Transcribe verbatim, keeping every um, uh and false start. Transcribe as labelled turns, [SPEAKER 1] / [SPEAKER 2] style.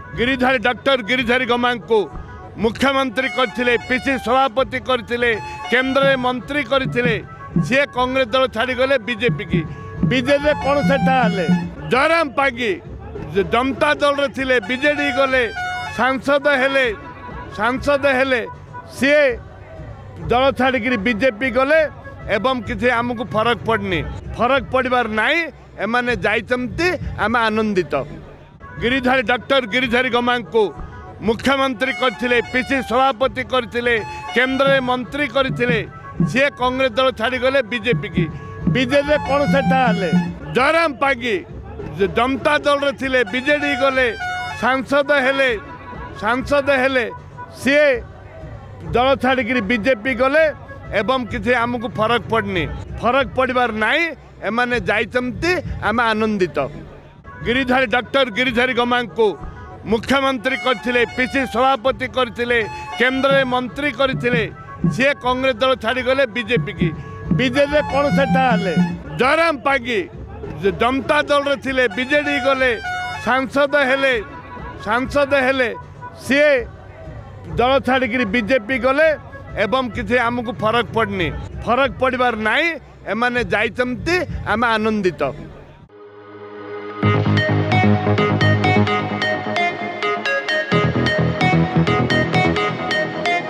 [SPEAKER 1] Giridhari doctor Giridhari गमा को मुख्यमंत्री करथिले, पीसी सभापति करथिले, केंद्र मंत्री करथिले। सी कांग्रेस दल छाड़ी गले बीजेपी की। बीजेपी कौन सेटा हेले जयराम पागी जनता दल रे थिले, बीजेडी गले सांसद हेले सांसद हेले सी दल छाड़ी बीजेपी गले एवं किसी आमको फरक पड़नी फरक पड़बार नाई एमाने जाइचंती आम आनंदित। गिरिधारी डॉक्टर गिरिधारी गमा को मुख्यमंत्री करथिले, पीसी सभापति करथिले, केंद्र मंत्री करथिले। सी कांग्रेस दल छाड़ी गले बीजेपी की। बीजेपी कौन सेटा हेले जयराम पागी जनता दल रे थिले, बीजेडी गले सांसद हेले सांसद हेले सी दल छाड़ी बीजेपी गले एवं किसी आमको फरक पड़नी फरक पड़बार नाई एमाने जाइचंती आम आनंदित। गिरिधारी डॉक्टर गिरिधारी गमा को मुख्यमंत्री करथिले, पीसी सभापति करथिले, केंद्र मंत्री करथिले। सी कांग्रेस दल छाड़ी गले बीजेपी की। बीजेपी कौन सेटा हेले जयराम पागी जनता दल रे थिले, बीजेडी गले सांसद हेले सांसद हेले सी दल छाड़ी बीजेपी गले एवं किसी आमको फरक पड़नी फरक पड़बार नाई एमाने जाइचंती आम आनंदित।